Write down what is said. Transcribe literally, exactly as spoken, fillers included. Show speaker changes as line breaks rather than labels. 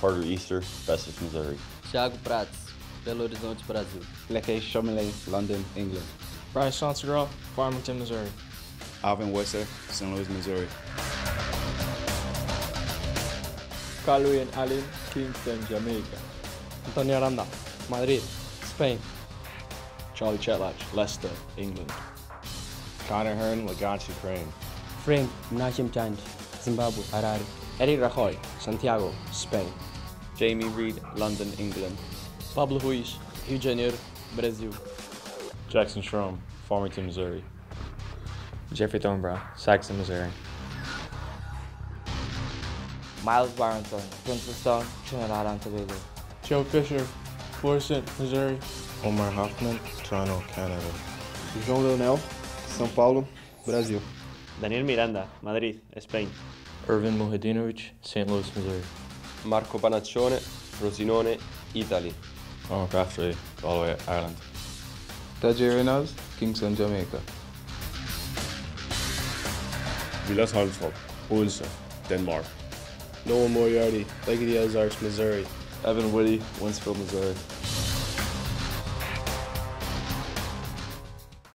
Carter Easter, Bessex, Missouri.
Thiago Prats, Belo Horizonte, Brasil.
Leke Chomele, London, England.
Bryce Sansegraw, Farmington, Missouri.
Alvin Wesser, Saint Louis, Missouri.
Calvin Allen, Kingston, Jamaica.
Antonio Aranda, Madrid, Spain.
Charlie Chetlach, Leicester, England.
Connor Hearn, Lagance, Ukraine.
Frank Nachim Chand, Zimbabwe, Harare.
Eddie Rajoy, Santiago, Spain.
Jamie Reed, London, England.
Pablo Ruiz, Rio de Janeiro, Brasil.
Jackson Strom, Farmington, Missouri.
Jeffrey Thornbrough, Saxon, Missouri.
Miles Barrington, Princeton, Trinidad and Tobago.
Joe Fisher, Florissant, Missouri.
Omar Hoffman, Toronto, Canada.
João Leonel, São Paulo, Brasil.
Daniel Miranda, Madrid, Spain.
Irvin Muhedinovic, Saint Louis, Missouri.
Marco Panaccione, Frosinone, Italy.
Conor Crafty, Galway, Ireland.
Tajay Reynolds, Kingston, Jamaica.
Vilas Holmsvog, Odense, Denmark.
Noah Moriarty, Lake of the Ozarks, Missouri.
Evan Whitty, Winsfield, Missouri.